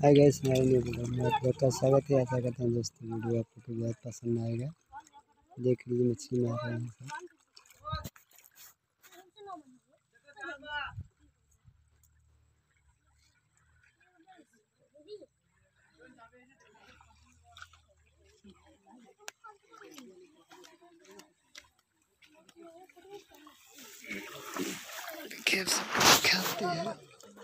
Hi guys, मैं video में आप लोग का स्वागत है। आशा करता हूँ दोस्तों वीडियो आप लोग को बहुत पसंद आएगा। देख लीजिए मछली मार रहे हैं सब। खेत सब खाते हैं।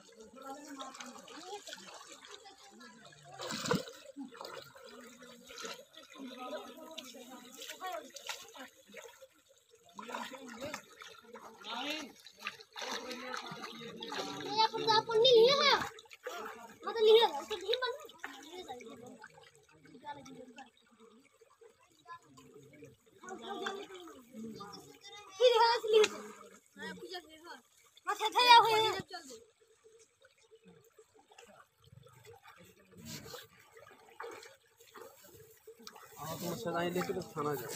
लेके तो खाना जाए।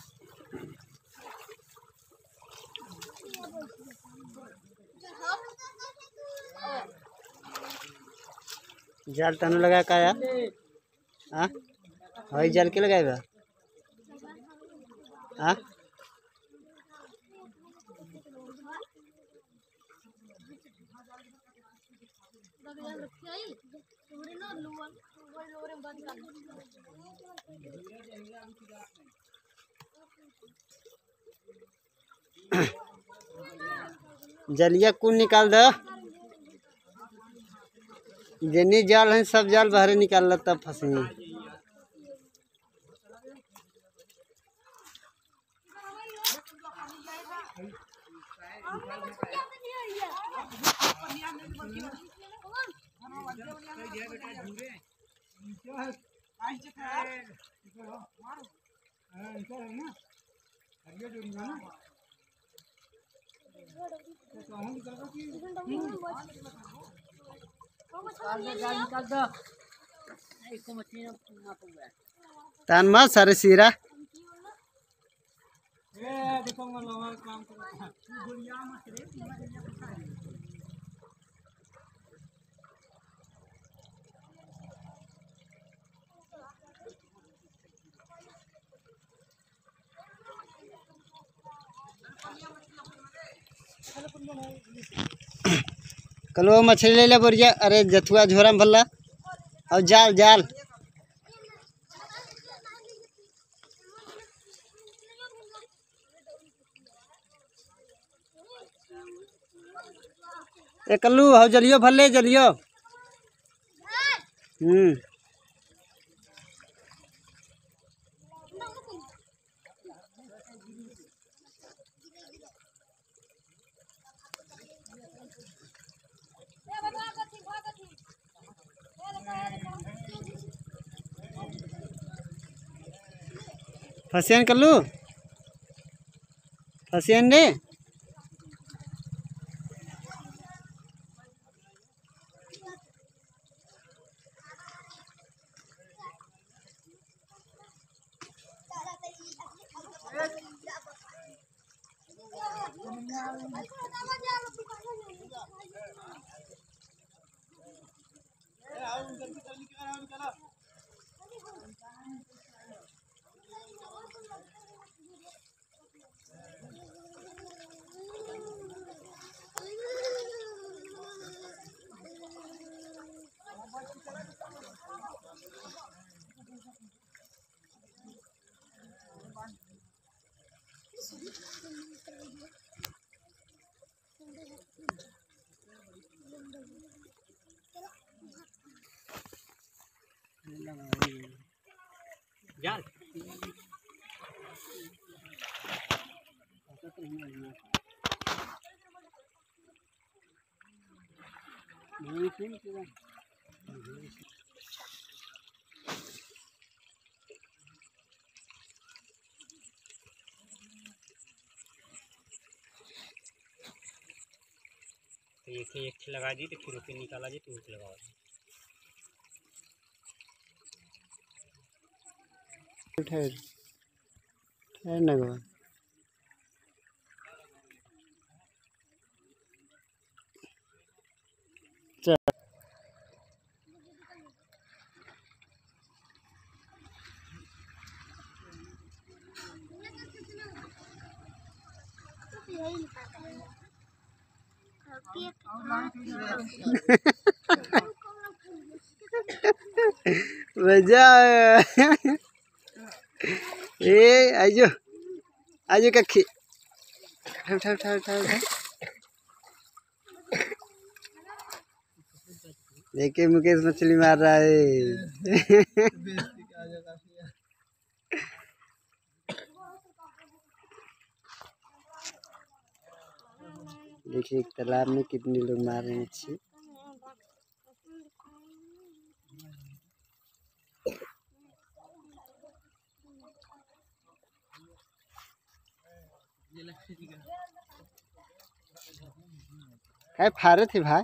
जाल तनु लगा का यार? हाँ हई जाल के लगाएगा? हाँ जलिया कुल निकाल दो। जितनी जाल है सब जाल बाहर निकाल तब फंसे। तान मा सारे सीरा कल वो मछली ले ले बोरिया। अरे जथुआ झोरा में भल्ला और जाल जाल ए कल्लू हो जलियो भल्ले जलियो। फसियन कल्लू फसियन ने जाल एक लगा दी तो फिर उसे निकाला जी तो उसे लगाओ। ठहर ठहर ना मजा ए आजो आजो कखी उठा उठा उठा उठा उठा देखिए मुकेश मछली मार रहा है। देखिए एक तालाब में कितने लोग मार रहे हैं मच्छी। है फारे थे भाई।